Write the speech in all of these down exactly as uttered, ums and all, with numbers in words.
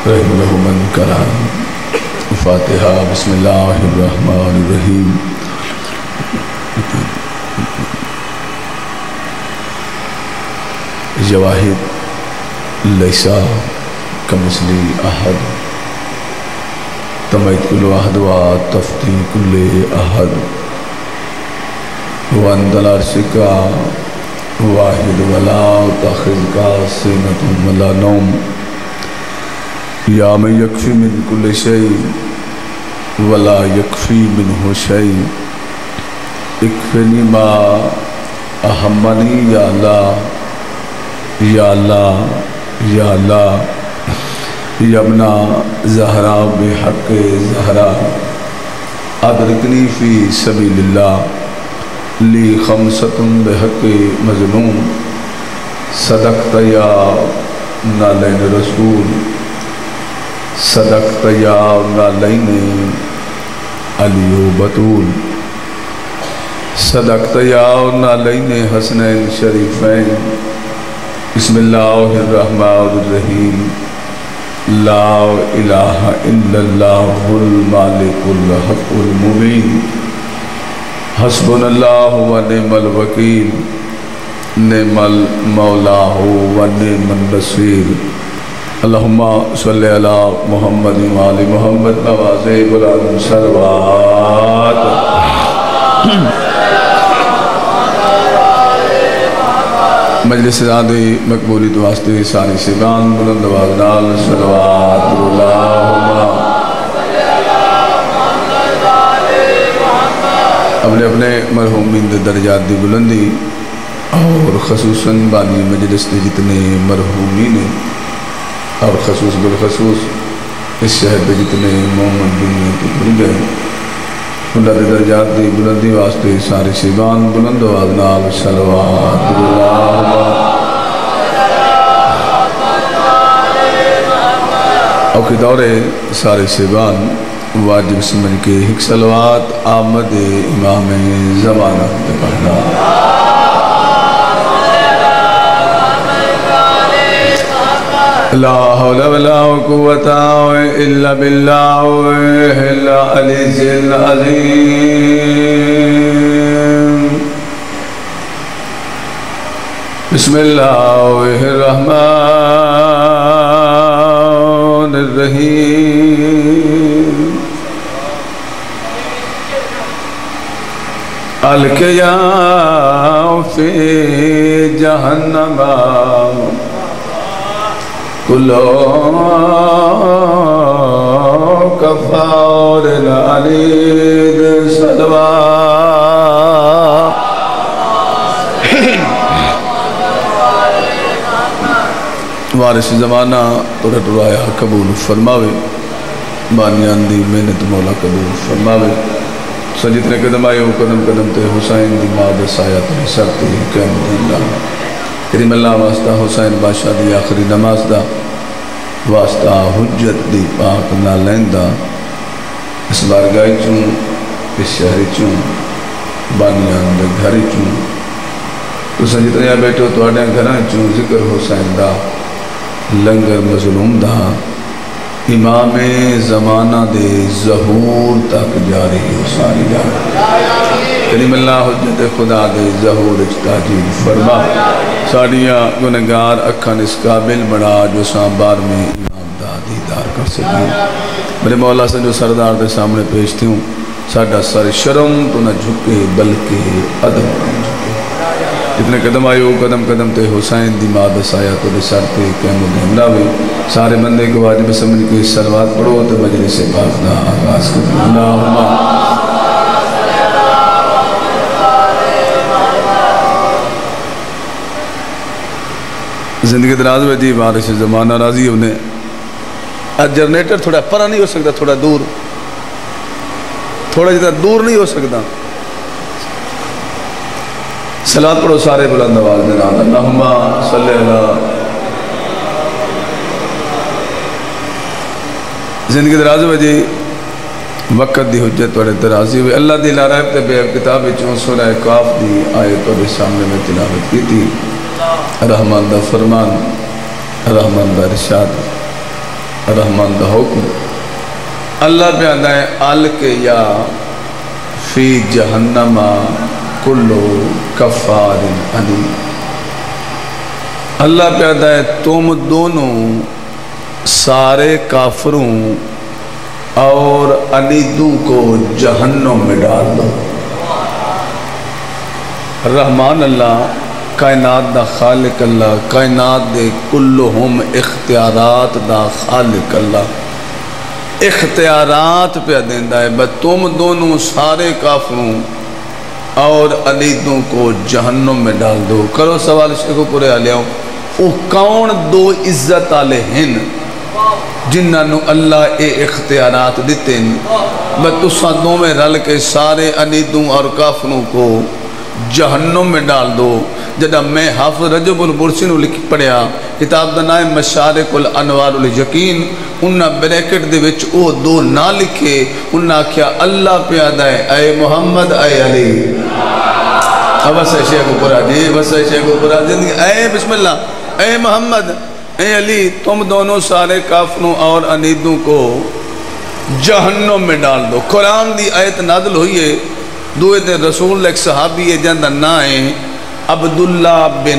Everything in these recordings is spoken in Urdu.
رحم له من کرا فاتحہ بسم اللہ الرحمن الرحیم جواہد لیسا کمثلی احد تمیت کل واحد و تفتی کل احد وانت العرش کا واحد ولا تاخذ کا سینۃ ولا نوم یا من یکفی من کل شیء ولا یکفی منہ شیء اکفنی ما اہمنی یا اللہ یا اللہ یا اللہ یا ابن زہرا بحق زہرا ادرکنی فی سبیل اللہ لی خمسۃ بحق مظلوم صدقت یا نالین رسول صدقت یا نالین علی و بطول صدقت یا نالین حسنین شریفین بسم اللہ الرحمن الرحیم لا الہ الا اللہ المالک الحق المبین حسبنا اللہ و نعم الوکیل نعم المولا و نعم النصیر اللہم صلی علی محمد و آل محمد نوازِ بلند صلوات مجلس زادی مقبولیت واسطے ساری سیبان بلند آواز نال صلوات اللہم اپنے اپنے مرحومین دے درجات دی بلندی اور خصوصاً بانی مجلس دے جتنے مرحومین اور خصوص بالخصوص اس شہر دے جتنے محمد دنیا کے بھول گئے اللہ دے درجات دی بلندی واسطے سارے سیبان بلند آواز نال صلوات اللہ اور کی دورے سارے سیبان واجب سمجھ کے ہک صلوات آمد امام زمانہ دے پڑھنا لا حول ولا قوة الا بالله العلی العظیم بسم اللہ الرحمن الرحیم القیا فی جہنم کلو کفار العلید صلوات وارث زمانہ توڑا ٹرایا قبول فرماوے بانیان دی محنت مولا قبول فرماوے سجدنے قدم آئے ہو قدم قدم تے حسین دی ماد سایت سرتی قیمت اللہ کریم اللہ واسطہ حسین بادشاہ دی آخری نماز دا واسطہ حجت دی پاک نہ لیندہ اس بارگاہ چوں اس شہری چوں بانیان دے گھری چوں تو سجدنے بیٹھو تو آڈیاں گھران چوں ذکر حسین دا لنگر مظلوم دا امام زمانہ دے ظہور تک جاری ہو ساری جاری کریم اللہ حجت خدا دے ظہور اجتاجیل فرما ساڑیاں گنگار اکھن اس قابل بڑا جو سامبار میں امام دا دیدار کر سکیں میرے مولا سے جو سردار دے سامنے پیشتی ہوں ساڑھا سارے شرم تو نہ جھکے بلکہ عدم نہ جھکے جتنے قدم آئے ہو قدم قدم تے حسین دی ماد سایہ تو دے سر تے قیمت املاوی سارے بندے کو واجب سمجھ کے سلوات پڑھو تو مجلس پاک دا آغاز کریں اللہم زندگی دراز میں جی وارث زمانہ راضی ہونے آج جرنیٹر تھوڑا پرا نہیں ہو سکتا تھوڑا دور تھوڑا جتا دور نہیں ہو سکتا صلوات پڑھو سارے بلند آواز میں نام اللہم صلی اللہ زندگی درازی میں جی وقت دی حجت وڑے درازی ہوئے اللہ دی لارائب تے بے کتاب چون سورہ کاف دی آیت اور سامنے میں تلاوت کی تھی رحمان دا فرمان رحمان دا رشاد رحمان دا حکم اللہ پہ آدھا ہے آل کے یا فی جہنم کلو کفار عنید. اللہ پہ آدھا ہے تم دونوں سارے کافروں اور عنیدوں کو جہنم میں ڈال دو. رحمان اللہ کائنات دا خالق اللہ، کائنات دے کلہم اختیارات دا خالق اللہ، اختیارات پہ دیندہ ہے بس تم دونوں سارے کافروں اور عنیدوں کو جہنم میں ڈال دو. کرو سوال شیخو پورے آلیاؤں، وہ کون دو عزت آلے ہیں جنہوں اللہ اے اختیارات دیتے ہیں بس تساں دو میں رل کے سارے عنیدوں اور کافروں کو جہنم میں ڈال دو. جدہ میں حافظ رجب البرسی نے لکھ پڑھیا کتاب دا نام مشارق الانوار الیقین، انہاں بریکٹ دے وچ او دو نہ لکھے، انہاں کیا اللہ پیادہ ہے اے محمد اے علی. اب اسے شیخ پورا جی بس شیخ پورا زندگی اے بسم اللہ اے محمد اے علی تم دونوں سارے کافروں اور عنیدوں کو جہنم میں ڈال دو. قرآن دی آیت نازل ہوئی ہے، دوئے دے رسول ایک صحابی ہے جہاں دا نا ہے عبداللہ بن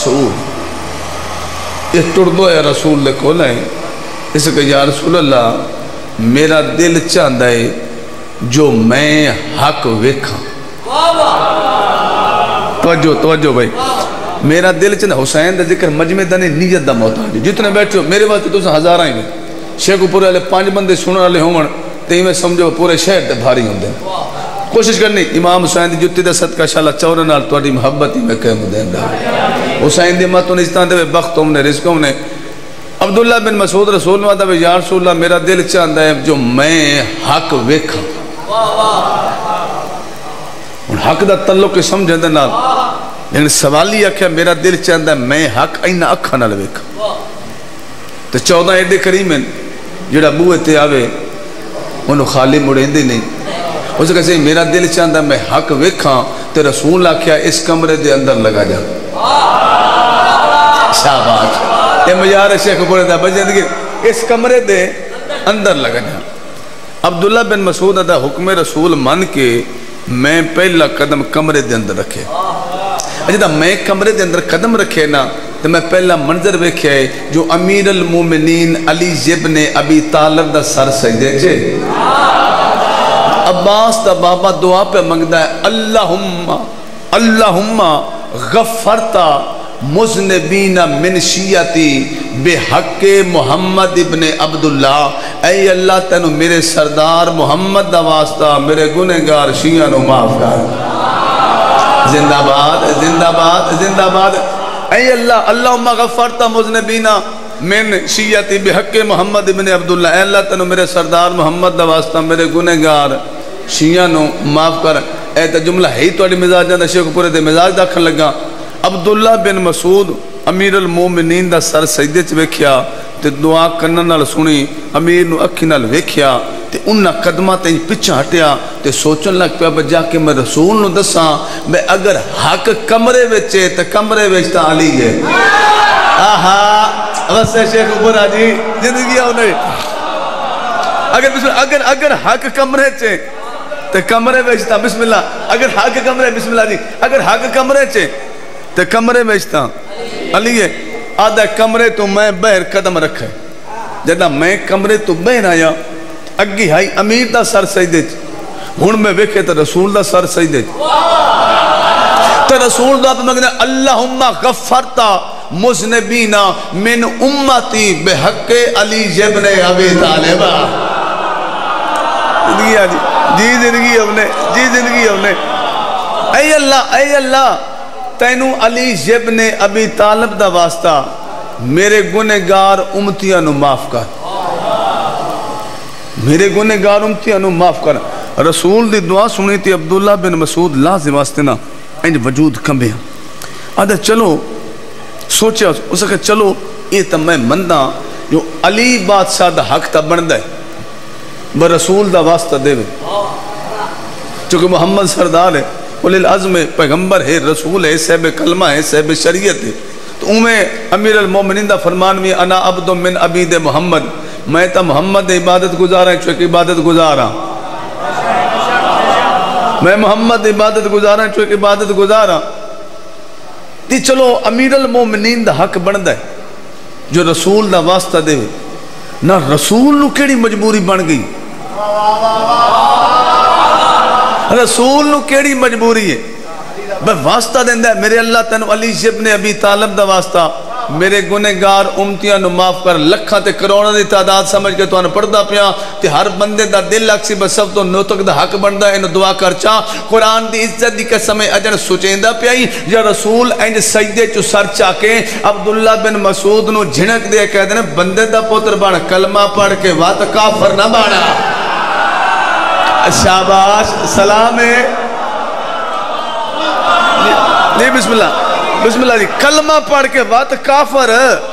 مسعود. یہ ٹردو ہے رسول لے کھولا ہے، اس کہ یا رسول اللہ میرا دل چاہتا ہے جو میں حق ویکھاں. توجہ توجہ بھائی، میرا دل چاہتا حسین دا ذکر مجمع دا نہیں نیت دا محتاج. جتنے بیٹھے ہو میرے واسطے تو ہزار آئیں گے، شیخ پورے والے پانچ بندے سننے والے ہوں تے میں سمجھو پورے شہر تے بھاری ہوندے. کوشش کرنی امام حسین دی جتی دا صدقہ شاءاللہ چورن نال تواڈی محبت ہی میں قائم دین دا. حسین دی ماتوں نے اس طرح دے بخت ہم نے رزق ہم نے. عبداللہ بن مسعود رسول اللہ دا یا رسول اللہ میرا دل چاہتا ہے جو میں حق ویکھاں. ان حق دا تعلق سمجھن دے نال لیکن سوال ہی آکھیا میرا دل چاہتا ہے میں حق اینا اکھاں نال ویکھاں. تو چودہ ایڈے کریم ہیں جڑا بوئے تے آوے انہوں خالی مڑیں دے نہیں. اس کہتے ہیں میرا دل چاہتا ہے میں حق ویکھاں تے رسول آکھیا اس کمرے دے اندر لگا جا. شاباش یہ مجار شیخ پورے دا بجندگی اس کمرے دے اندر لگا جا. عبداللہ بن مسعود دا حکم رسول من کے میں پہلا قدم کمرے دے اندر رکھے. جدہ میں کمرے دے اندر قدم رکھے نا تو میں پہلا منظر ویکھے ہے جو امیر المومنین علی ابن ابی طالب دا سر سجدے چھے. عباس دا بابا دعا پہ منگتا ہے اللہم اللہم غفرتا مذنبین من شیعتی بحق محمد ابن عبداللہ. اے اللہ تینو میرے سردار محمد دا واسطہ میرے گنہگار شیعہ نو معاف کر. زندہ باد زندہ باد زندہ باد. اے اللہ اللہم غفرتا مذنبین من شیعتی بحق محمد ابن عبداللہ. اے اللہ تینو میرے سردار محمد دا واسطہ میرے گنہگار شیعہ نو معاف کر. اے تا جملہ ہی توڑی مزاج جاندہ شیخ پورے دے مزاج داکھن لگا. عبداللہ بن مسعود امیر المومنین دا سر سجدے چ ویکھیا تے دعا کرن نال سنی امیر نو اکھی نال ویکھیا تے انہاں قدماں تے پیچھے ہٹیا تے سوچن لگ پیا بجا کے میں رسول نو دساں میں اگر حق کمرے وچ ہے تے کمرے وچ تا علی ہے. آہا بس شیخ پورا جی زندگی آؤ نہیں. اگر اگر اگر حق کمرے چے تے کمرے وچ بسم اللہ. اگر حق کمرے بسم اللہ جی اگر حق کمرے چے تے کمرے وچ علی ہے. آدھا کمرے تو میں بہر قدم رکھے. جدہ میں کمرے تو بہر آیا اگی ہائی امیر دا سر سجدے ہن میں ویکھے تے رسول دا سر سجدے تے رسول دا پہ مگنے اللہم غفرتا مذنبین من امتی بحق علی ابن ابی طالب. زندگی آجی جی زندگی ہم نے جی زندگی ہم نے. اے اللہ اے اللہ تینو علی ابن ابی طالب دا واسطہ میرے گنہگار امتیاں نو معاف کر. میرے گنہگار امتیاں نو معاف کر. رسول دی دعا سنی تھی عبداللہ بن مسعود لازم واسطے نا انج وجود کمبے ہیں. آدھا چلو سوچیا اسے کہ چلو یہ تا میں مندہ جو علی بادشاہ دا حق تا بندہ ہے بر رسول دا واسطہ دے وے چونکہ محمد سردار ہے اولی العظم پیغمبر ہے رسول ہے صاحب کلمہ ہے صاحب شریعت ہے. تو امیں امیر المومنین دا فرمان میں انا عبد من عبید محمد میں تا محمد عبادت گزارا ہے چوک عبادت گزارا میں محمد عبادت گزارا ہے چوک عبادت گزارا تی چلو امیر المومنین دا حق بن دے جو رسول دا واسطہ دے نہ رسول نو کیڑی مجبوری بن گئی رسول نو کیڑی مجبوری ہے بے واسطہ دیں دے میرے اللہ تنو علی ابن ابی طالب دا واسطہ میرے گنہگار امتیاں نو معاف کر لکھاں تے کروڑا دی تعداد سمجھ کے تو انہوں پڑھ دا پیا تے ہر بندے دا دل اکسی بس سب تو نوتک دا حق بندہ انہوں دعا کر چاہ قرآن دی عزت دی قسم اجن سوچیں دا پیائی یا رسول انج سجدے چو سر چاکے عبداللہ بن مسعود نو جھنک دے کہہ دینے بندے دا پوتر بان کلمہ پڑھ کے وات کافر نہ بانا شاباش سلام ہے نہیں بسم اللہ بسم اللہ جی کلمہ پڑھ کے وات کافر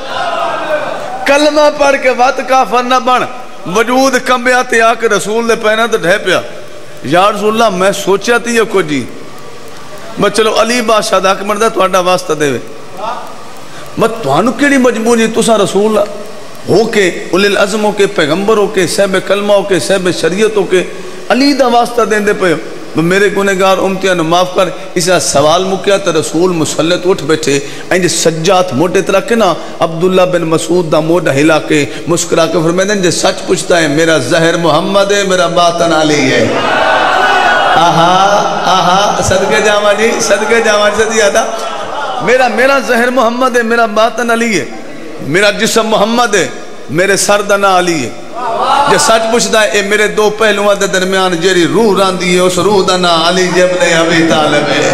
کلمہ پڑھ کے وات کافر نہ بن وجود کمبیا تے آکے رسول نے پہنا تو ڈھے پیا یا رسول اللہ میں سوچیا تھی یہ کو جی میں چلو علی بادشاہ دا کہ مردہ توڑا واسطہ دے میں توانو کیڑی مجبوری تسا رسول ہو کے اولی العظم ہو کے پیغمبر ہو کے صحب کلمہ ہو کے صحب شریعت ہو کے علی دا واسطہ دیں دے پہ میرے گنہگار امتیاں نو معاف کر اسا سوال مکیا تا رسول مسلط اٹھ بیٹھے اینجے سجات موٹے طرح کے نا عبداللہ بن مسعود دا موڑا ہلا کے مسکرا کے فرمیدن جے سچ پوچھتا ہے میرا زہر محمد ہے میرا باطن علی ہے آہا آہا صدقے جامع جی صدقے جامع جی صدقے آتا میرا میرا زہر محمد ہے میرا باطن علی ہے میرا جسم محمد ہے میرے سردنا علی ہے جو سچ پوچھتا ہے اے میرے دو پہلوان دے درمیان جیری روح راندی ہے اس روح دا نا علی ابن ابی طالب ہے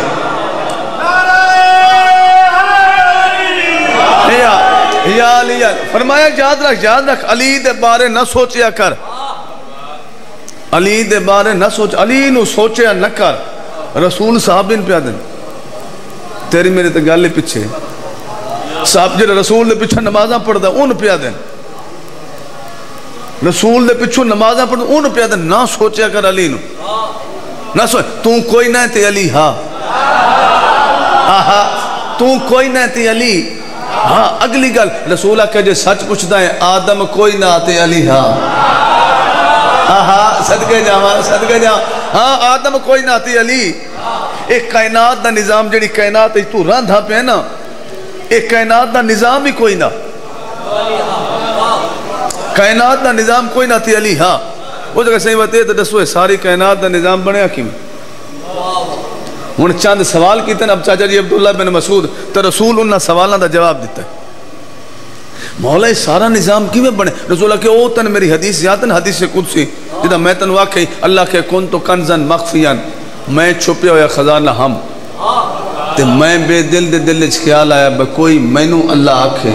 یا علی فرمایا یاد رکھ یاد رکھ علی دے بارے نہ سوچیا کر علی دے بارے نہ سوچ علی نو سوچیا نہ کر رسول صاحب ان پیا دن تیری میرے تے گالے پچھے صاحب جڑا رسول دے پچھے نمازاں پڑھ دا ان پیا دن رسول دے پچھو نمازاں پڑھ ان پہ آدھا نہ سوچیا کر علی نو نہ سوچ تو کوئی نہ تے علی ہاں آہا تو کوئی نہ تے علی ہاں اگلی گل رسولہ کہے سچ پوچھتا ہے آدم کوئی نہ تے علی ہاں آہا صدقے جاواں صدقے جاواں ہاں آدم کوئی نہ تے علی ایک کائنات دا نظام جڑی کائنات تو راندھا پہ ہے نا ایک کائنات دا نظام ہی کوئی نہ کائنات دا نظام کوئی نہ تھی علی ہاں وہ جگہ صحیح بات ہے تو دسوئے ساری کائنات دا نظام بنے حکیم انہوں چاند سوال کیتے ہیں اب چاچا جی عبداللہ بن مسعود تو رسول انہوں سوالوں دا جواب دیتا ہے مولا سارا نظام کیوں بنے رسول اللہ کہ او تن میری حدیث یاد ہے حدیث قدسی جدہ میں تن واقعی اللہ کے کن تو کنزن مخفیان میں چھپیا ہویا خزانہ ہم تے میں بے دل دے دل اچھ خیال آیا بے کوئی مینو اللہ آکھے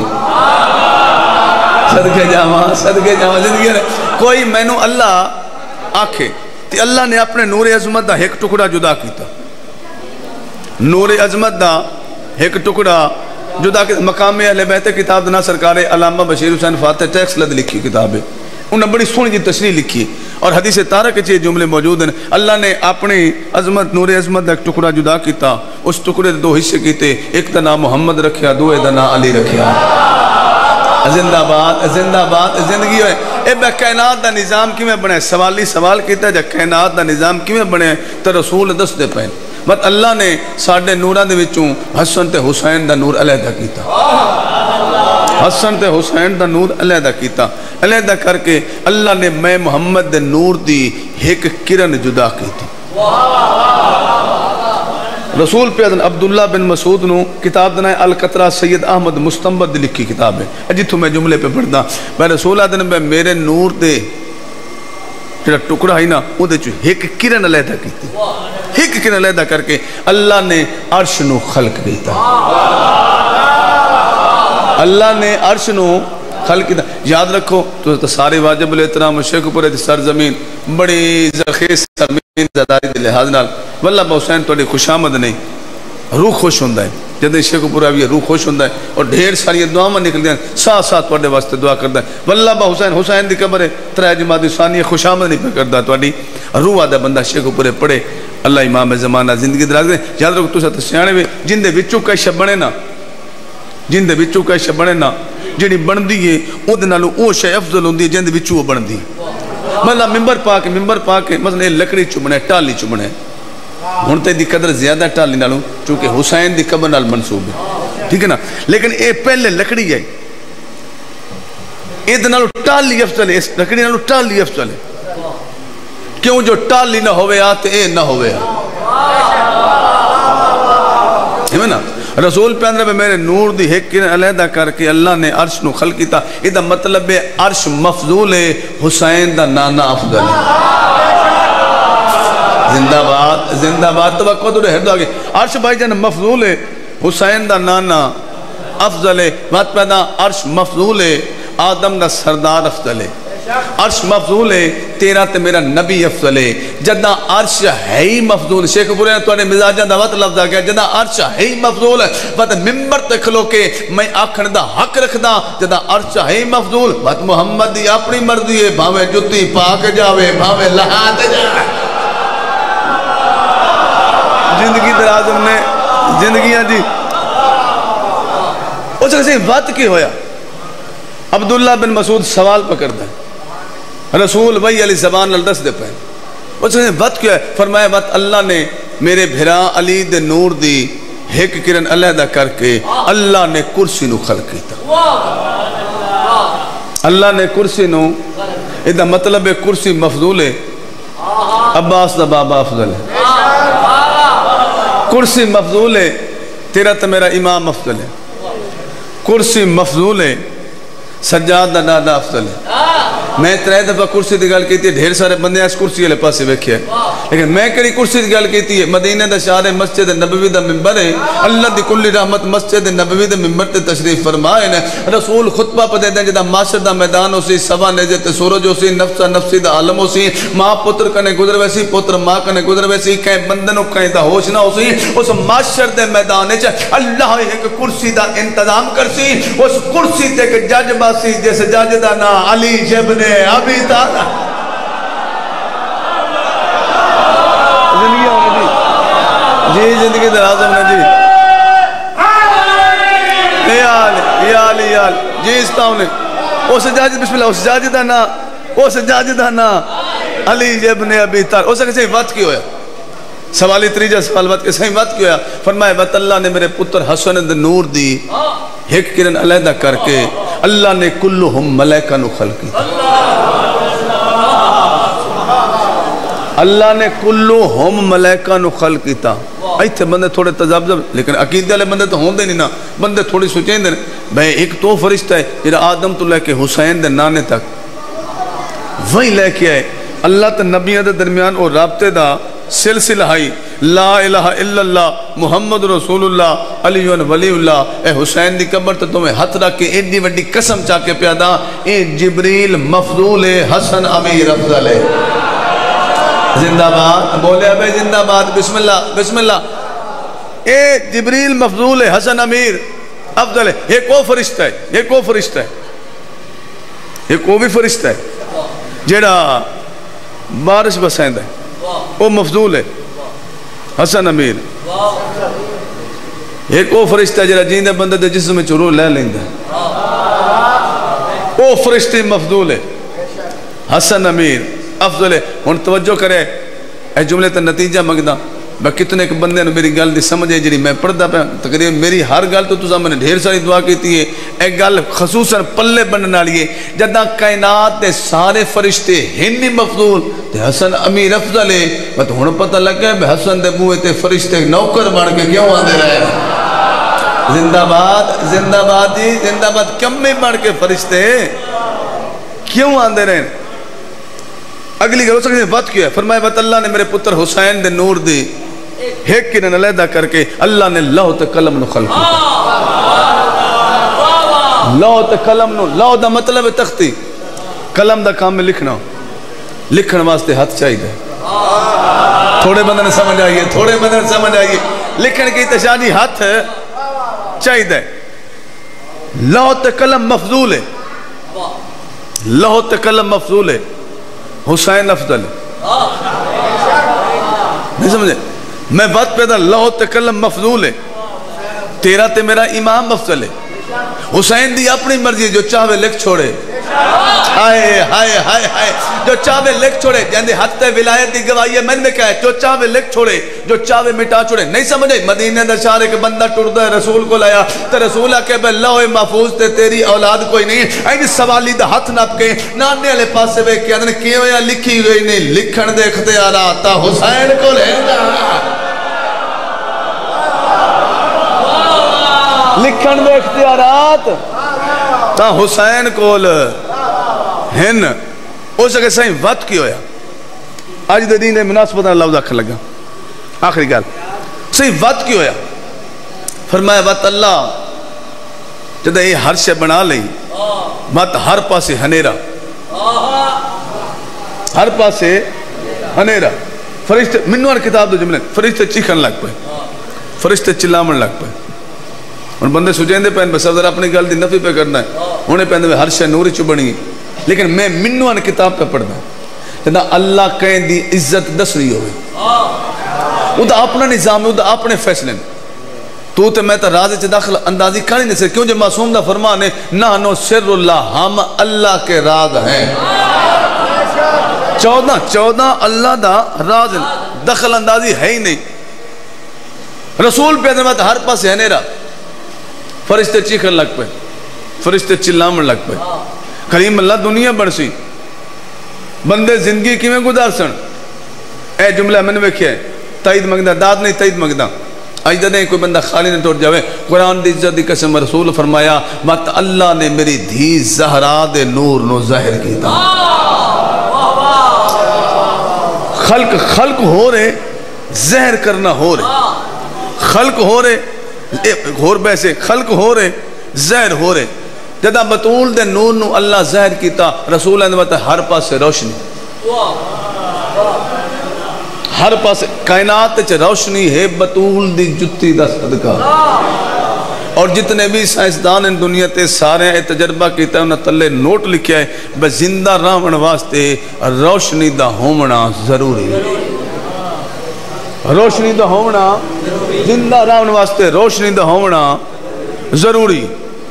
صدقے جامعہ صدقے جامعہ زندگی ہے کوئی مینو اللہ آکھے تے اللہ نے اپنے نور عظمت دا ایک ٹکڑا جدا کیتا نور عظمت دا ایک ٹکڑا جدا کیتا مقام اہل بیت کتاب دنا سرکار علامہ بشیر حسین فاتح ٹیکس لد لکھی کتاب ہے انہوں نے بڑی سونی جی تشریح لکھی اور حدیث تارک کے جملے موجود ہیں اللہ نے اپنی عظمت نور عظمت دا ایک ٹکڑا جدا کیتا اس ٹکڑے دو حصے کیتے ایک دا نام محمد رکھیا دو دا نام علی رکھیا زندہ بات زندہ بات زندگی ہوئے اے بے کائنات دا نظام کی میں بنے سوالی سوال کیتا ہے جا کائنات دا نظام کی میں بنے تو رسول دس دے پہن بات اللہ نے ساڑھے نورہ دے وچوں حسن تے حسین دا نور علیحدہ کیتا حسن تے حسین دا نور علیحدہ کیتا علیحدہ کر کے اللہ نے میں محمد دے نور دی ایک کرن جدا کیتی رسول پیادن عبداللہ بن مسعود نو کتاب دنائے القطرہ سید احمد مستنبت لکھی کتاب ہے اجی تو میں جملے پہ پڑھدا میں رسول آدن میں میرے نور دے جڑا ٹکڑا ہی نا وہ دے چو ایک کرن علیحدہ کیتی ایک کرن علیحدہ کر کے اللہ نے عرش نو خلق دیتا اللہ نے عرش نو خلق دیتا یاد رکھو تو سارے واجب الاحترام شیخ پورے سرزمین بڑی زرخیز سرمین زداری دے لحاظ نال واللہ با حسین توڑی خوش آمد نہیں روح خوش ہوندہ ہے جدے شیخ پورا بھی روح خوش ہوندہ ہے اور ڈھیر ساری دعا میں نکل دیں ساتھ ساتھ توڑے واسطے دعا کردہ ہے واللہ با حسین حسین دی قبر ہے ترہ جماعت ثانی خوش آمد نہیں پہ کردہ توڑی روح آدھا بندہ شیخ پورے پڑے اللہ امام زمانہ زندگی دراز دیں یاد رکھو تو ساتھ سیانے ہوئے جن دے وچوں کا شب بنے نا جن دے وچوں کا شب بنے نا جڑی بندی ہے او دے نالوں او شے افضل ہوندی ہے جن دے وچوں بندی مطلب ممبر پا کے ممبر پا کے مثلا لکڑی چمنا ہے ٹالی چمنا ہے ہن تے دی قدر زیادہ ٹالی نالوں چونکہ حسین دی قبر نال منسوب ہے ٹھیک ہے نا لیکن اے پہلے لکڑی ہے اے دے نالوں ٹالی افضل ہے اس لکڑی نالوں ٹالی افضل ہے کیوں جو ٹالی نہ ہوئے آتے اے نہ ہوئے ہے نا رسول پہ اندر میرے نور دی ایک کرن علیحدہ کر کے اللہ نے عرش نو خلقی تا یہ دا مطلب ہے عرش مفضول ہے حسین دا نانا افضل ہے زندہ بات زندہ بات تو وقت دے ہر آگے عرش بھائی جان مفضول ہے حسین دا نانا افضل ہے بات پیدا عرش مفضول ہے آدم دا سردار افضل ہے عرش مفضول ہے تیرا تے میرا نبی افضل ہے جدہ عرش ہے ہی مفضول شیخ پورے نے تو نے مزاجہ دا وقت لفظ آگیا جدہ عرش ہے ہی مفضول ہے بات ممبر تے کھلو کے میں آکھن دا حق رکھ دا جدہ عرش ہے ہی مفضول بات محمد دی اپنی مرضی ہے بھاوے جتی پاک جاوے بھاوے لہات جاوے زندگی دراز ہم نے زندگیاں جی اس کسی وقت کی ہویا عبداللہ بن مسعود سوال پکڑتا ہے رسول وہی علی زبان للدس دے پہن اس نے وقت کیا ہے فرمایا وقت اللہ نے میرے بھرا علی دے نور دی ایک کرن علیحدہ کر کے اللہ نے کرسی نو خلق کیتا اللہ نے کرسی نو ادھا مطلب ہے کرسی مفضول ہے عباس دا بابا افضل ہے کرسی مفضول ہے تیرا تا میرا امام افضل ہے کرسی مفضول ہے سجاد دا دادا افضل ہے میں ترائے دفعہ کرسی دی گل کیتی ہے ڈھیر سارے بندے اس کرسی والے پاسے بیٹھے ہیں لیکن میں کڑی کرسی دی گل کیتی ہے مدینہ دا شہر مسجد نبوی دا منبر ہے اللہ دی کلی رحمت مسجد نبوی دا منبر تے تشریف فرمائے نے رسول خطبہ پہ دے دیں جدا معاشر دا میدان ہو سی سوا نیجے تے سورج ہو سی نفسا نفسی دا عالم ہو سی ماں پتر کنے گزر ویسی پتر ماں کنے گزر ویسی کہیں بندنوں کہیں دا ہوش نہ ہو سی اس معاشر دے میدان ہے اللہ ایک کرسی دا انتظام کر سی اس کرسی تے کہ جج باسی جیسے جج دا نا علی جبن ابھی تعالیٰ زندگی ہونے جی جی زندگی دراز ہونے جی ایال ایال ایال جی اس تاؤنے او سجاجد بسم اللہ او سجاجدہ نا او سجاجدہ نا علی ابن ابی طالب او سے کسی وقت کی ہویا سوالی تریجہ سوال وقت کے صحیح وقت کی ہویا فرمائے وقت اللہ نے میرے پتر حسن دے نور دی ایک کرن علیحدہ کر کے اللہ نے کلہم ملیکہ نو خلقی اللہ نے کلہم ملیکہ نو خلقی تا ایتھے بندے تھوڑے تذابذب لیکن عقیدہ لے بندے تو ہوں دے نہیں نا بندے تھوڑی سوچیں دے بھئی ایک تو فرشتہ ہے جیرا آدم تو لے کے حسین دے نانے تک وہی لے کے آئے اللہ تے نبیہ دے درمیان اور رابطے دا سلسلہ ہائی لا الہ الا اللہ محمد رسول اللہ علی ولی اللہ اے حسین دی قبر تو تمہیں ہتھ رکھ کے ایڈی وڈی قسم چاہ کے پیادا اے جبریل مفضول حسن امیر افضل ہے زندہ باد بولے ابے زندہ باد بسم اللہ بسم اللہ اے جبریل مفضول حسن امیر افضل ہے ایک وہ فرشتہ ہے ایک وہ فرشتہ ہے ایک وہ بھی فرشتہ ہے جیڑا بارش بسیند ہے وہ مفضول ہے حسن امیر ایک وہ فرشتہ جرا جیندے بندے دے جسم میں چرو لے لیندے وہ فرشتے مفضول ہے حسن امیر افضل ہے ہن توجہ کرے اے جملے تے نتیجہ منگدا میں کتنے ایک بندے نے میری گل دی سمجھے جڑی میں پڑھدا پیا تقریبا میری ہر گل تو تساں میں نے ڈھیر ساری دعا کیتی ہے ایک گل خصوصاً پلے بننے والی ہے جداں کائنات دے سارے فرشتے ہن مفضول تے حسن امیر افضل ہے میں تو ہن پتہ لگ گیا کہ حسن دے بوئے تے فرشتے نوکر بن کے کیوں آندے رہے زندہ باد زندہ باد جی زندہ باد کم میں بن کے فرشتے کیوں آندے رہے اگلی گل ہو سکتی ہے وقت کیا ہے فرمایا وقت اللہ نے میرے پتر حسین دے نور دی ایک کنن علیحدہ کر کے اللہ نے لوح تے قلم نو خلق لوح تے قلم نو لوح دا مطلب ہے تختی قلم دا کام میں لکھنا لکھن واسطے ہاتھ چاہیے تھوڑے بندے نے سمجھ آئیے تھوڑے بندے نے سمجھ آئیے لکھن کی تشانی ہاتھ چاہیے لوح تے قلم مفضول ہے لوح تے قلم مفضول ہے حسین افضل ہے نہیں سمجھے میں بات پیدا لوح تے قلم مفضول ہے تیرا تے میرا امام افضل ہے حسین دی اپنی مرضی جو چاہے لکھ چھوڑے ہائے ہائے ہائے ہائے جو چاہے لکھ چھوڑے جہندے حد ولایت دی گواہی ہے میں نے کہا ہے جو چاہے لکھ چھوڑے جو چاہے مٹا چھوڑے نہیں سمجھے مدینہ دا شہر ایک بندہ ٹردا ہے رسول کو لایا تے رسول آکے بے لوح محفوظ تے تیری اولاد کوئی نہیں این سوالی دا ہاتھ نپ کے نانے والے پاسے وے کہ اندر کیوں یا لکھی ہوئی نہیں لکھن دے اختیارات تا حسین کو لیندا لکھن دے اختیارات تا حسین کول ہن اس اگر صحیح وقت کی ہویا آج دے دین مناسبت اللہ اکھر لگا آخری گال صحیح وقت کی ہویا فرمایا وقت اللہ جدہ یہ ہر شے بنا لئی وقت ہر پاسے ہنیرا ہر پاسے ہنیرا فرشتے منوان کتاب دو جملے فرشتے چیخن لگ پہ فرشتے چلامن لگ پہ اور بندے سجیندے پہن بس ذرا اپنی گل دی نفی پہ کرنا ہے انہیں پہن دے ہر شے نوری چو بنی لیکن میں منوان کتاب پہ پڑھنا جدہ اللہ کہیں دی عزت دس رہی ہوئے وہ دا اپنا نظام ہے وہ دا اپنے فیصلے تو تے میں تا رازے چے داخل اندازی کھانی نہیں سکتے کیوں جو معصوم دا فرمان ہے نانو سر اللہ ہم اللہ کے راز ہیں چودہ چودہ اللہ دا راز دخل اندازی ہے ہی نہیں رسول پہ ادھر ہر پاس ہے نیرہ فرشتے چیخن لگ پہ فرشتے چلامن لگ پہ کریم اللہ دنیا بڑھ سی بندے زندگی کی میں گزار سن اے جملہ میں نے ویکھیا ہے تائید مگدہ داد نہیں تائید مگدہ آج دیں کوئی بندہ خالی نہ ٹوٹ جاوے قرآن دی عزت دی قسم رسول فرمایا مت اللہ نے میری دھی زہرا دے نور نو ظاہر کیتا خلق خلق ہو رہے زہر کرنا ہو رہے خلق ہو رہے ہور بیسے خلق ہو رہے زہر ہو رہے جدہ بطول دے نور نو اللہ ظاہر کیتا رسول نے بتا ہر پاس سے روشنی ہر پاس کائنات چ روشنی ہے بطول دی جتی دا صدقہ اور جتنے بھی سائنسدان ان دنیا تے سارے ہیں تجربہ کیتا ہے انہیں تلے نوٹ لکھیا ہے بس زندہ راون واسطے روشنی دا ہومنا ضروری ہے روشنی دا ہومنا زندہ راون واسطے روشنی دا ہومنا ضروری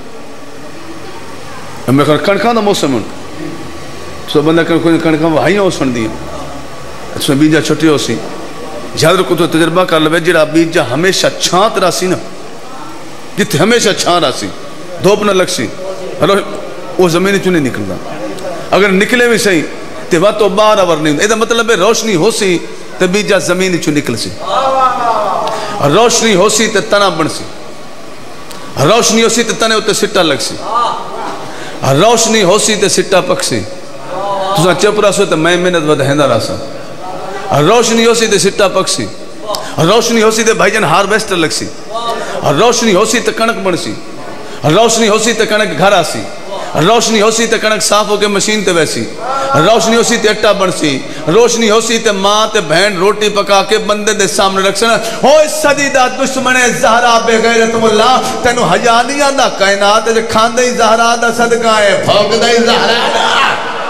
میں کنکھاں دا موسم ہوں سو بندہ کنکھاں وہائیاں ہو سن دیا اس میں بیجا چھٹی ہو سی جہاں کو تو تجربہ کر لوے جڑا بیجا ہمیشہ چھانت رہا سی نا جتے ہمیشہ چھان رہا سی دھوپ نہ لگ سی وہ زمین چوں نہیں نکلتا اگر نکلے بھی صحیح تے وہ تو بار آور نہیں ایدہ مطلب ہے روشنی ہو سی تے بیجا زمین چوں نکل سی روشنی ہو سی تے تنہ بن سی روشنی ہو سی تے تنہ ہوتے سٹا لگ سی روشنی ہو سی تے سٹا پک سی تو ساں چپ رہا سو تے میں محنت ود ہیندہ رہا سا روشنی ہو سی تے سٹا پک سی روشنی ہو سی تے بھائی جن ہارویسٹر لگ سی روشنی ہو سی تے کنک بن سی روشنی ہو سی تے کنک گھر آ سی روشنی ہو سی تے کنک صاف ہو کے مشین تے ویسی روشنی ہو سی تے اٹا بن سی روشنی ہو سی تے ماں تے بہن روٹی پکا کے بندے دے سامنے رکھ سنا ہو اس صدیدہ دشمن زہرا بے غیرت اللہ تینو حیا نہیں آندا کائنات جو کھاندے ہی زہرا دا صدقہ ہے بھوک دے زہرا دا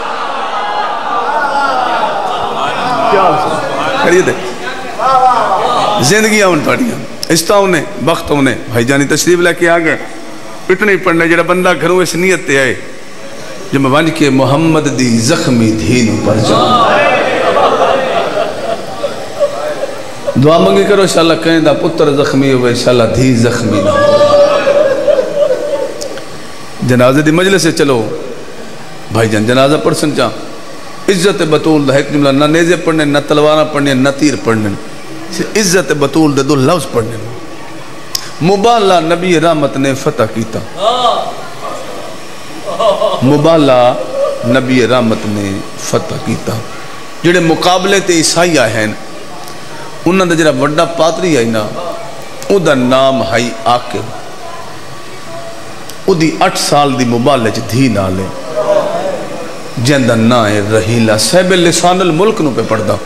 کریے دے زندگیاں ان پڑھیاں استا انہیں وقت انہیں بھائی جانی تشریف لے کے آگئے اتنے پڑھنے جڑا بندہ گھروں اس نیت تے آئے جو میں بانج کے محمد دی زخمی دھین پر جاؤں دعا منگی کرو انشاءاللہ کہیں دا پتر زخمی ہوئے انشاءاللہ دھی زخمی نہ ہو جنازہ دی مجلس سے چلو بھائی جان جنازہ پڑھ سن چاہ عزت بطول دا ایک جملہ نہ نیزے پڑھنے نہ تلوارہ پڑھنے نہ تیر پڑھنے عزت بطول دے دو لفظ پڑھنے مبالہ نبی رحمت نے فتح کیتا مبالہ نبی رحمت نے فتح کیتا جڑے مقابلے تے عیسائی آئے ہیں انہاں دا جڑا وڈا پاتری آئی نا او دا نام ہائی آکب او دی اٹھ سال دی مبالہ چ دھی نالے جندہ نا ہے رحیلہ صحب لسان الملک نو پہ پڑھ دا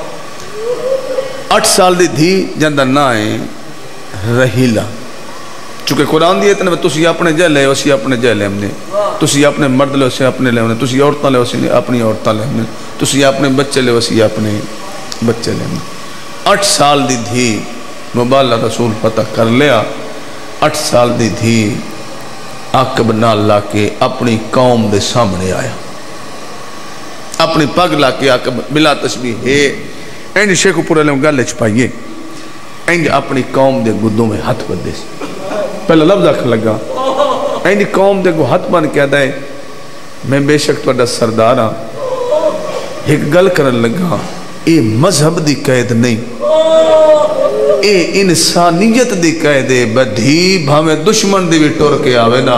اٹھ سال دی دھی جندہ نا ہے رحیلہ چونکہ قرآن دیئے اتنے تسی اپنے جہ لے اسی اپنے جہ لے ہم نے تسی اپنے مرد لے اسی اپنے لے ہم نے تسی عورتاں لے اسی اپنی عورتاں لے ہم نے تسی اپنے بچے لے اسی اپنے بچے لے ہم نے اٹھ سال دی دھی مبالہ رسول فتح کر لیا اٹھ سال دی دھی عقب نال لا کے اپنی قوم دے سامنے آیا، اپنی پگ لا کے عقب بلا تشبیہ ہے انج شیخ پورے لیں گل چھپائیے، انج اپنی قوم دے گدوں میں ہاتھ بدے سے پہلا لفظ آکھ لگا، انج قوم دے کو ہاتھ بن کہہ دائے میں بے شک توڑا سردار ہاں، ایک گل کرن لگا، اے مذہب دی قید نہیں، اے انسانیت دی قید ہے، بدھی بھامے دشمن دی بھی ٹور کے آوے نا،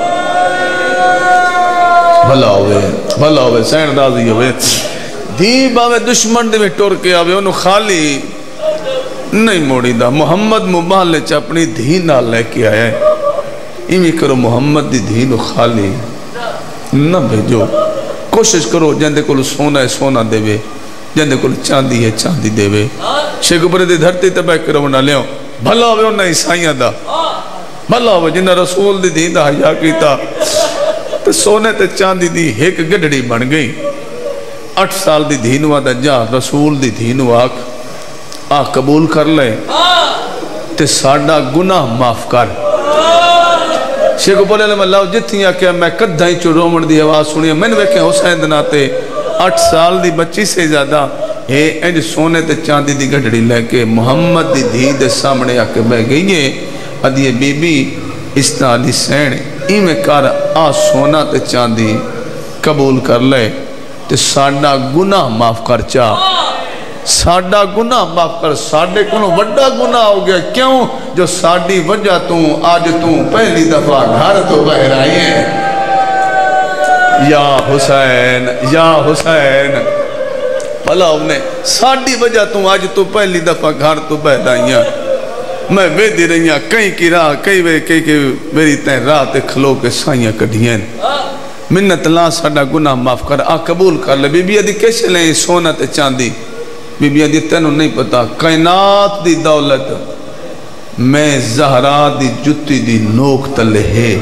بھلا ہوئے بھلا ہوئے سین رازی ہوئے، دھی بھامے دشمن دی بھی ٹور کے آوے، انہوں خالی نہیں موڑی دا، محمد مبالے چا اپنی دھی نہ لے کے آیا ہے، ایمی کرو محمد دی دھی نو خالی نہ بھیجو، کوشش کرو جندے کو سونا ہے سونا دے وے، جندے کو چاندی ہے چاندی دے وے، شیخ اوپر دی دھرتی تباہ کرو نہ لیوں، بھلا ہوئے انہا عیسائیاں دا، بھلا ہوئے جنہ رسول دی دین دا حیاء کیتا، تو سونے تے چاندی دی ایک گڑڑی بن گئی، اٹھ سال دی دینوا دا جا رسول دی دینوا آکھ آ قبول کر لے تے ساڑھا گناہ معاف کر، شیخ اوپر علیہ اللہ جتنی آکھیا میں کدھائی چو رومن دی آواز سنیا، میں نے ویکھیں حسین دناتے اٹھ سال دی بچی سے زیادہ اے انج سونے تے چاندی دی گھڑڑی لے کے محمد دی دھی دے سامنے آکے بہ گئی ہے، ادھیے بی بی اسنا علی سین ایمیں کار آ سونا تے چاندی قبول کر لے تے ساڑھا گناہ معاف کر چاہ، ساڑھا گناہ معاف کر، ساڑھے کنو وڈا گناہ ہو گیا، کیوں جو ساڑھی وجہ توں آج توں پہلی دفعہ گھر تو بہر آئی ہیں، یا حسین یا حسین بھلا انہیں ساڑھی وجہ توں آج تو پہلی دفعہ گھر تو بہر آئی ہیں، میں وے دی رہی ہیں کہیں کی راہ کہیں وے کہیں کہ میری تین راہ تے کھلو کے سائیاں کڑھیں، منت اللہ ساڑھا گناہ معاف کر، آ قبول کر لے، بی بی ادھی کیسے لیں سونا تے چاندی، بی بی ادھی تینوں نہیں پتا، کائنات دی دولت میں زہرا دی جتی دی نوک تلے ہے،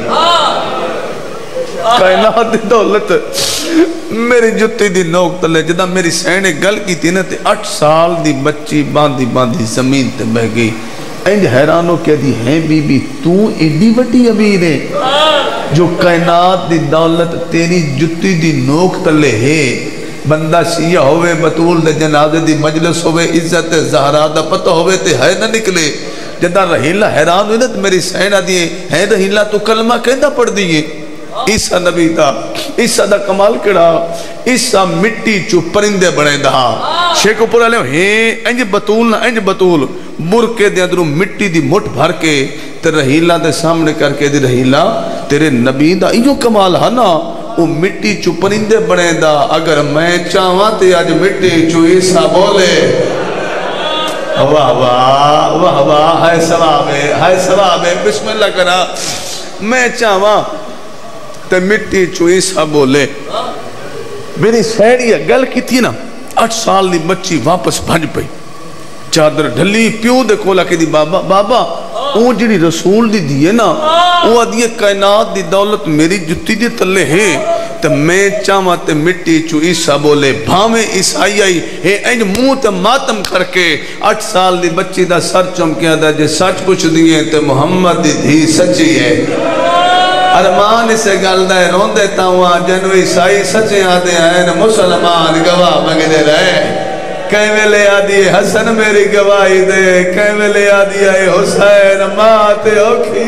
کائنات دی دولت میری جتی دی نوک تلے، جدہ میری سینے گل کی تھی نا تے اٹھ سال دی بچی باندھی باندھی زمین تے بہ گئی، انج حیرانوں کہہ دی ہیں بی بی تو ایڈی وٹی امیر ہے جو کائنات دی دولت تیری جتی دی نوک تلے ہے، بندہ شیعہ ہوئے بطول دے جنازے دی مجلس ہوئے عزت زہرا دا پتہ ہوئے تے ہے نہ نکلے، جدہ رحیلہ حیران ہوئے نا میری سینہ دیئے ہیں رحیلہ تو کلمہ کہندہ پڑھ دیئے، عیسیٰ نبی تا عیسیٰ دا کمال کڑا، عیسیٰ مٹی چو پرندے بڑھیں دہا، شیخ اوپر علیہ ہیں انج بطول نہ انج بطول برکے دے اندروں مٹی دی مٹ بھر کے تے رحیلہ دے سامنے کر کے دی رحیلہ تیرے نبی دا ایو کمال ہے نا، وہ مٹی چو پرندے بڑھیں دا، اگر میں چاہواں تے آج مٹی چو عیسیٰ بولے، واہ واہ واہ واہ ہائے ثوابے ہائے ثوابے بسم اللہ کرا، میں چاہواں تے مٹی چو عیسیٰ بولے، میری سیڑی گل کی تھی نا، اٹھ سال دی بچی واپس بھنج پئی، چادر ڈھلی پیو دے کولا کہ دی بابا بابا او جڑی رسول دی دیئے نا، او ادھیے کائنات دی دولت میری جتی دی تلے ہے، تے میں چاہواں تے مٹی چو عیسیٰ بولے، بھامے عیسائی آئی ہے انج منہ تے ماتم کر کے اٹھ سال دی بچی دا سر چمکیا دا جے سچ کچھ دیئے تے محمد دی دھی سچی ہے، ارمان اسے گل دے رون دے تاواں جنو عیسائی سچے آدھے ہیں مسلمان گواہ مگدے رہے، کہیں ویلے آدھی حسن میری گواہی دے، کہیں ویلے آدھی آئے حسین مات اوکھی،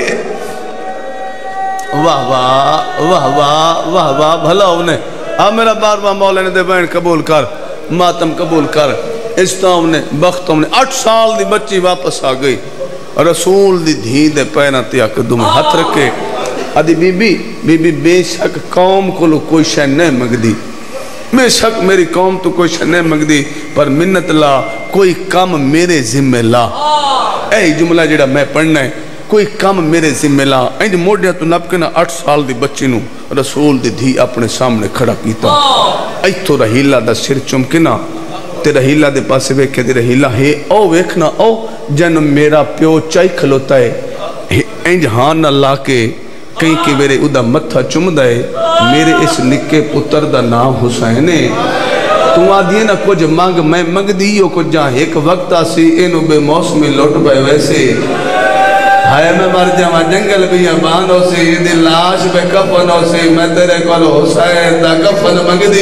واہ واہ واہ واہ واہ واہ بھلا انہیں، آ میرا بارواں مولانے دے بین قبول کر، ماتم قبول کر، اس طرح نے بخت نے اٹھ سال دی بچی واپس آ گئی، رسول دی دھی دے پینا تیا قدم ہاتھ رکھے، آدھی بی بی بی بی بے شک قوم کو لو کوئی شے نہیں مگدی، بے شک میری قوم تو کوئی شے نہیں مگدی، پر منت لا کوئی کام میرے ذمہ لا، اے جملہ جڑا میں پڑھنا ہے، کوئی کام میرے ذمہ لا، انج موڑیا تو نپکنا اٹھ سال دی بچی نو رسول دی دھی اپنے سامنے کھڑا کیتا، ایتھو رحیلہ دا سر چمکنا، تے رحیلہ دے پاسے ویکھے دی رحیلہ ہے او ویکھنا او جن میرا پیو چائی کھلوتا ہے، انج ہاں نہ لا کے کہیں کہ میرے ادھا متھا چم دائے، میرے اس نکے پتر دا نام حسین ہے، تو آدھیے نا کچھ مانگ میں مانگ دیئو کچھ جہاں ایک وقت آسی انہوں بے موسمی لوٹ بے ویسے، ہائے میں مر جاواں جنگل بھی باندھ ہو سی دی لاش پہ کفن ہو سی میں تیرے کول حسین دا کفن منگ دی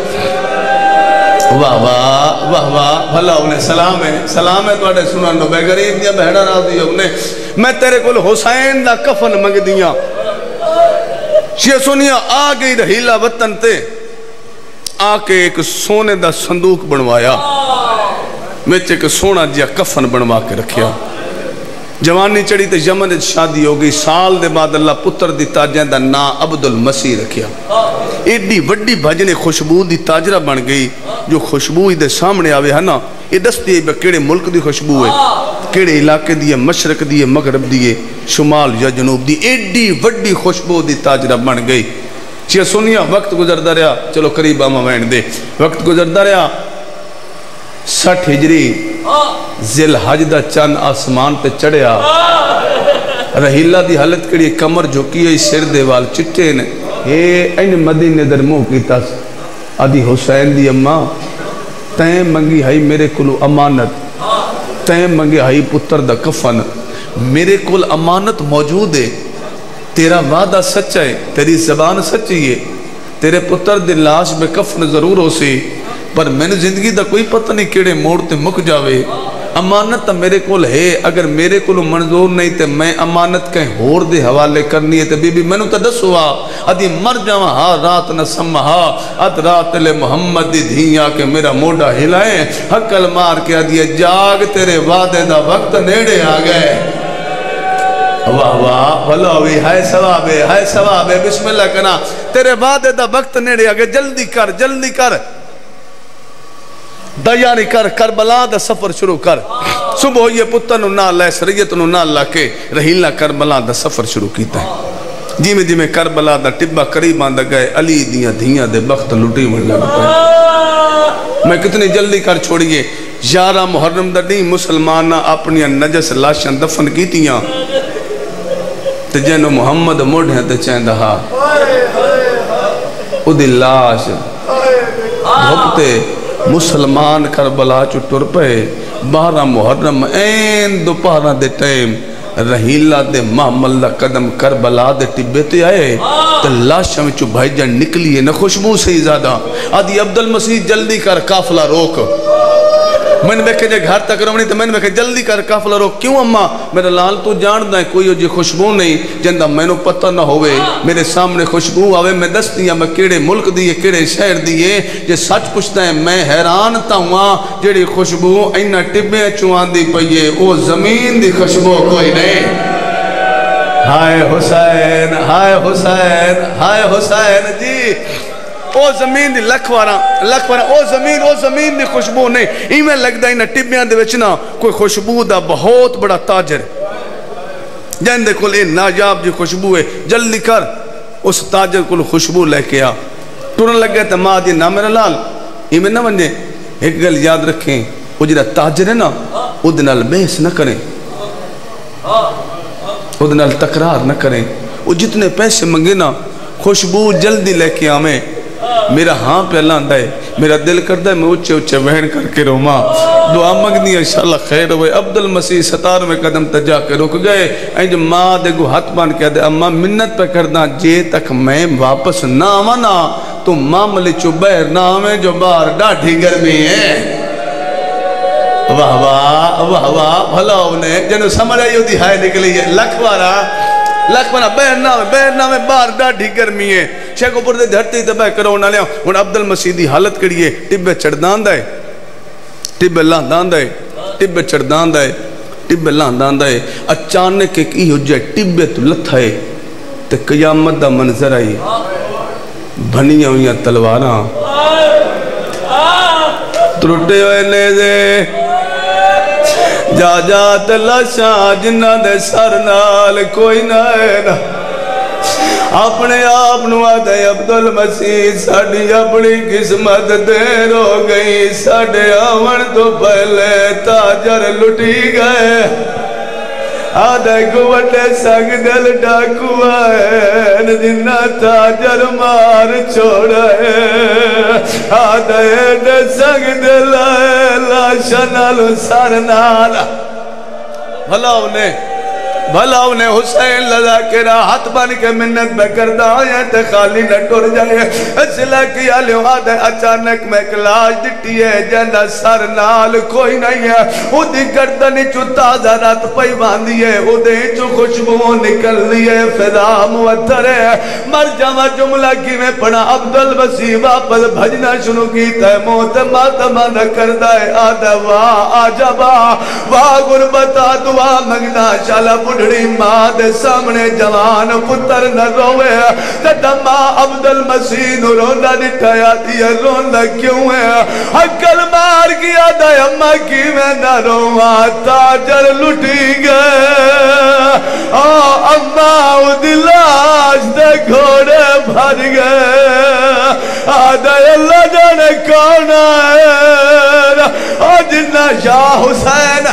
واہ واہ واہ واہ بھلا انہیں سلام ہے سلام ہے تو اٹھے سنن نو بے غریب دیا بہڑا راضی انہیں میں تیرے کول حسین دا کفن منگ دیا شیعہ سنیا آ گئی رحیلہ وطن تے آ کے ایک سونے دا صندوق بنوایا وچ ایک سونا جیا کفن بنوا کے رکھیا جوانی چڑی تے یمن شادی ہو گئی سال دے بعد اللہ پتر دی تاجیں دا نا عبد المسیح رکھیا ایڈی وڈی بھجنے خوشبو دی تاجرہ بن گئی جو خوشبو دے سامنے آوے ہے نا یہ دستی ہے کیڑے ملک دی خوشبو ہے کیڑے علاقے دی مشرق دی مغرب دی شمال یا جنوب دی ایڈی وڈی خوشبو دی تاجرہ بن گئی چیہ سنیا وقت گزردہ رہا چلو قریب آمہ وین دے وقت گزردہ رہا سٹھ ہجری ذل حج دا چند آسمان تے چڑھیا رحیلہ دی حالت کڑی کمر جھکی ہے سر دیوال چٹے نے اے این مدینے در منہ کیتا آدھی حسین دی اماں تین منگی ہائی میرے کلو امانت تین منگی ہائی پتر دا کفن میرے کل امانت موجود ہے تیرا وعدہ سچا ہے تیری زبان سچی ہے تیرے پتر دی لاش میں کفن ضرور ہو سی پر میں نے زندگی دا کوئی پتہ نہیں کیڑے موڑتے مک جاوے امانت تا میرے کول ہے اگر میرے کول منظور نہیں تے میں امانت کہیں ہور دے حوالے کرنی ہے تے بی بی میں نے تا دسوا ادھی مر جاواں ہا رات نہ سمہا اد رات لے محمد دی دھیاں کہ میرا موڈا ہلائیں حقل مار کے ادھی جاگ تیرے وعدے دا وقت نیڑے آ گئے واہ واہ بھلا ہوئی ہائے ثواب ہے ہائے ثواب ہے بسم اللہ کنا تیرے وعدے دا وقت نیڑے آ گئے جلدی کر جلدی کر دیاری کر کربلا دا سفر شروع کر صبح ہوئی پتر نو نہ لے سریت نو نہ لاکے رحیلہ کربلا دا سفر شروع کیتا ہے جی میں جی میں کربلا دا ٹبہ قریب آندہ گئے علی دیاں دھیاں دے بخت لٹی من لگ پائے میں کتنی جلدی کر چھوڑیے یارہ محرم دا نہیں مسلمانہ اپنی نجس لاشن دفن کیتیاں تے جنو محمد موڑ ہیں تے چین دہا او دی لاش دھوکتے مسلمان کربلا چٹر پہ بارہ محرم این دو پارہ دے ٹائم رحیلہ دے محمل دا قدم کربلا دے ٹبے تے آئے تو لاشہ میں چو بھائی جان نکلی ہے نہ خوشبو سے ہی زیادہ آدھی عبدالمسیح جلدی کر کافلہ روک میں نے بیکھے جے گھر تک روانی تو میں نے بیکھے جلدی کر کافلہ روک کیوں اممہ میرا لال تو جان دائیں کوئی جی خوشبو نہیں جندہ میں نے پتہ نہ ہوئے میرے سامنے خوشبو آوے میں دستیاں میں کیڑے ملک دیئے کیڑے شہر دیئے جے سچ پوچھتا ہے میں حیران تا ہوا جیڑی خوشبو اینا ٹبے چوان دی پئیے او زمین دی خوشبو کوئی نہیں ہائے حسین ہائے حسین ہائے حسین جی او زمین دی لکھوارا لکھوارا او زمین او زمین دی خوشبو نہیں ایمیں لگ دا انہا ٹبیاں دے وچنا کوئی خوشبو دا بہت بڑا تاجر جائن دے کل این ناجاب جی خوشبو ہے جلدی کر اس تاجر کل خوشبو لے کے آ ٹورن لگ گئے تا ماں دی نا میرا لال ایمیں نہ ونجے ایک گل یاد رکھیں وہ جڑا تاجر ہے نا او دنال بحث نہ کریں او دنال تکرار نہ کریں وہ جتنے پیسے منگے نا خوشبو جلدی لے کے آمیں میرا ہاں پہ اللہ اندہ ہے میرا دل کردہ ہے میں اچھے اچھے وہن کر کے رو ماں دعا مگنی ہے انشاءاللہ خیر ہوئے عبدالمسیح ستار میں قدم تجا کے رک گئے این جو ماں دے گو ہاتھ بان کہہ دے اماں منت پہ کردہ جے تک میں واپس نہ آمانا تو معاملے چو بیر نہ آمیں جو بار ڈاڑھی گرمی ہے واہ واہ واہ واہ بھلا انہیں جنہوں سمجھ آئی ہوتی ہائے نکلی ہے لکھوارا لکھوارا بیر نامے بیر نامے بار ڈاڑھی گرمی ہے شیخ اوپر دے دھرتی تباہ کرو نہ لیا ان عبدالمسیح دی حالت کریے ٹبے چڑھدان دائے ٹبے لاندان دائے ٹبے چڑھدان دائے ٹبے لاندان دائے اچانک ایک ای ہو جائے ٹبے تو لتھائے تے قیامت دا منظر آئی بھنیاں ہوئیاں تلواراں ترٹے ہوئے نیزے جا جا تلاشاں جنہ دے سرنال کوئی نہ ہے نا اپنے آپ نوادہ عبدالمسیح ساڑھی اپنی قسمت دیر ہو گئی ساڑھے آون تو پہلے تاجر لٹی گئے آدھے کو وٹے سنگ دل ڈاکو آئے جنہ تاجر مار چھوڑے آدھے دے سنگ دل آئے لاشا نالو سار نالا بھلا انہیں بھلا انہیں حسین لذا کے راحت بن کے منت میں کردہ آیا تے خالی نہ ٹر جائے اس لئے کیا لہذا اچانک میں کلاش دٹی ہے جندہ سر نال کوئی نہیں ہے او دی گردنی چو تازہ رات پئی باندھی ہے او دے چو خوشبو نکل لیے فضا موتر ہے مر جمع جملہ کی میں پڑھا عبدالبسی واپس بھجنا شروع کی تے موت ماتمہ نہ کردہ ہے آدھا واہ آجبا واہ غربتا دعا مگنا شالا بڑھڑی ماں دے سامنے جوان پتر نہ روے جدہ ماں عبدالمسیح نو روندہ نٹھایا دیا روندہ کیوں ہے حقل مار کیا دا اممہ کی میں نہ رواں تاجر لٹی گئے اممہ او دلاش دے گھوڑے بھر گئے آدھا اللہ جانے کون ہے اور جنہ شاہ حسین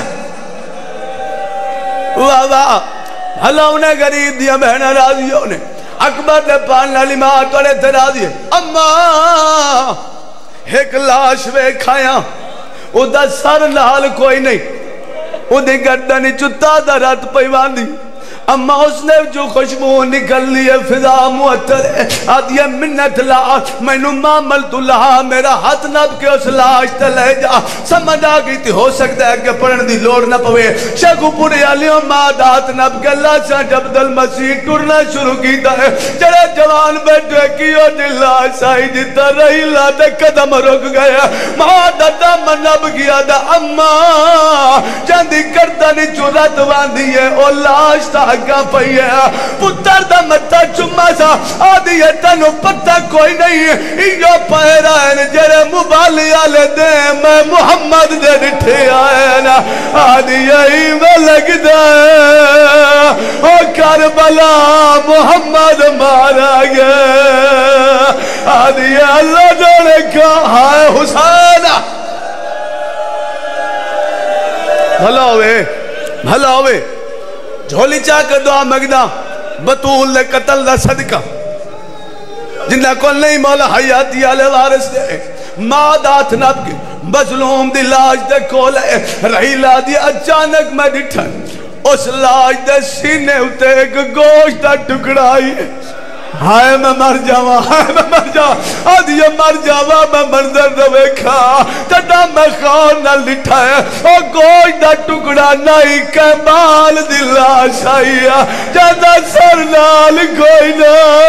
واہ واہ بھلا انہیں غریب دیا بہنہ راضیوں نے اکبر نے پاننا لیماں توڑے تھے راضی اممہ ایک لاش وے کھایا او دا سر لال کوئی نہیں او دی گردنی چتا دا رات پیوان دی اما اس نے جو خوشبو نکل لیے فضا معطر ہے آدھی منت لا میں نو معاملت اللہ میرا ہاتھ نب کے اس لاش تلے جا سمجھ آگئی تھی ہو سکتا ہے کہ پڑھن دی لوڑ نہ پوے شیخو پوری علیوں ماد ہاتھ نب کے اللہ سانچ عبدالمسیح ٹرنا شروع کی دا ہے جڑے جوان بیٹھے کیوں دلہ سائی جتا رہی لا دے قدم رک گیا ماد دم نب کیا دا اما چاندی کردنی چورت باندھی ہے او لاش تا آگا پئی ہے پتر دا متا چمہ سا آدھی ہے تنو پتہ کوئی نہیں ہے ایو پہرائن جرے مبالی آلے دے میں محمد دے نٹھے آئے نا آدھی ہے میں لگ دائے او کربلا محمد مارا گئے آدھی ہے اللہ جانے کہا ہے حسین بھلا ہوئے بھلا ہوئے جھولی چاہ کر دعا مگنا بطول لے قتل دا صدقہ جنہ کل نہیں مولا حیاتی آلے وارث دے مادات نب کے مظلوم دی لاج دے کولے رہی لا دی اچانک میں ڈٹھن اس لاج دے سینے ہوتے ایک گوشت دا ٹکڑائی ہائے میں مر جاوا ہائے میں مر جاوا آدھی یہ مر جاوا میں مردر روے کھا تٹا میں خون نہ لٹھا ہے او گوشت دا ٹکڑا نہیں کہ مال دلا شائیا جاندہ سر نال کوئی نہ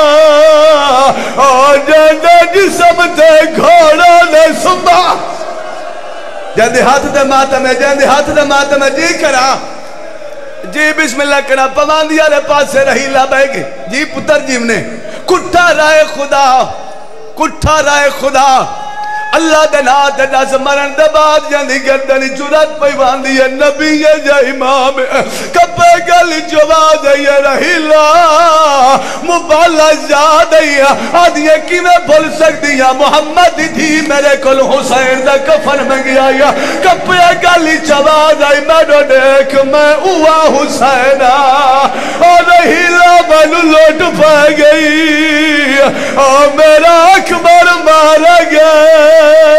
اور جاندہ جسم تے گھوڑا نے سنبا جاندے ہاتھ دے ماتم ہے جاندے ہاتھ دے ماتم ہے جی کرا جی بسم اللہ کرا پواندی آلے پاس سے رہی لا بے گے جی پتر جیو نے کٹھا رائے خدا کٹھا رائے خدا اللہ دن آت دس مرن دباد جاندی گردنی چورت پیواندی ہے نبی یہ جا امام کپے گلی جواز ہے یہ رہی لا مبالا جاد ہے آدھیے کی میں بھول سکتی ہے محمد تھی میرے کل حسین دا کفن میں گیا یا کپے گلی جواز ہے میں نے دیکھ میں ہوا حسین اور رہی لا بنو لوٹ پا گئی اور میرا اکبر مارا گیا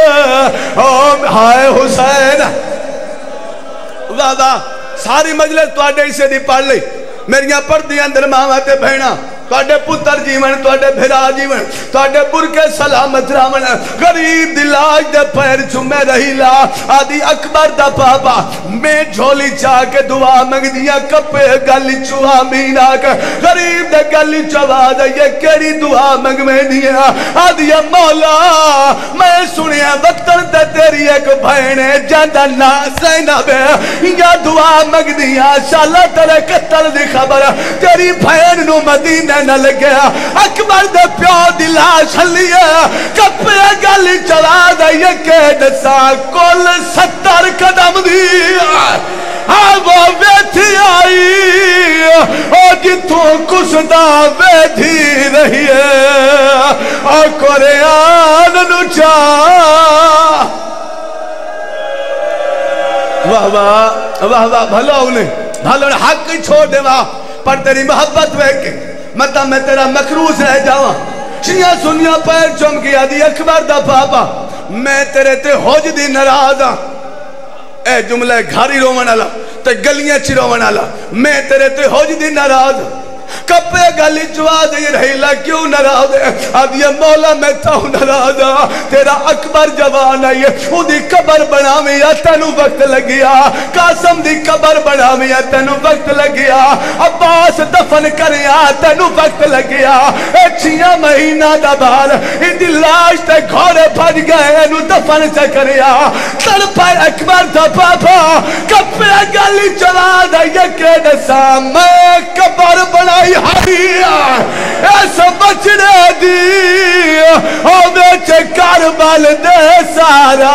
ہائے حسین واہ واہ ساری مجلس توڑے اسے دی پڑھ لئی میریاں پردی اندر ماما تے بھینا توڑے پتر جیون توڑے بھرا جیون توڑے برکے سلامت رامن غریب دلاج دے پیر چھمے رہی لا آدھی اکبر دا پاپا میں جھولی چاہ کے دعا مگ دیا کپے گلی چوہا مینا کے غریب دے گلی چوہا دے یہ کیڑی دعا مگ میں دیا آدھی مولا میں سنیا وقتر دے تیری ایک بھینے جاندہ ناسینا بے یا دعا مگ دیا شالا ترے قتل دی خبر تیری بھین نو مدینہ نہ لگیا اکبر دے پیو دلا شلیے کپے گلی چلا دے یہ کہہ دسا کل ستر قدم دی ہاں وہ بیٹھی آئی اور جتوں کسدا بیٹھی رہی ہے اور قرآن نچا واہ واہ واہ واہ بھلا انہیں بھلا انہیں حق ہی چھوڑ دے واہ پر تیری محبت بے کے مطلب میں تیرا مکروز رہ جاواں شیعہ سنیا پیر چم گیا دی اکبر دا پاپا میں تیرے تے ہوج دی نرازاں اے جملہ گھاری رومن اللہ تے گلیاں چروان والا میں تیرے تے ہو جدی ناراض کپے گلی چوا دے رہیلا کیوں ناراض ہے اب یہ مولا میں تاہوں ناراض تیرا اکبر جوان ہے یہ دی قبر بناویں یا تینوں وقت لگیا قاسم دی قبر بناویں یا تینوں وقت لگیا عباس دفن کریا تینوں وقت لگیا اے چھیاں مہینہ دا بال دی لاش تے گھوڑے پھٹ گئے انو دفن سے کریا تڑپا اکبر تھا پاپا کپے گلی چوا دے یہ کہ دسا میں قبر بنائی ایسا بچنے دی او بیچے کربل دے سارا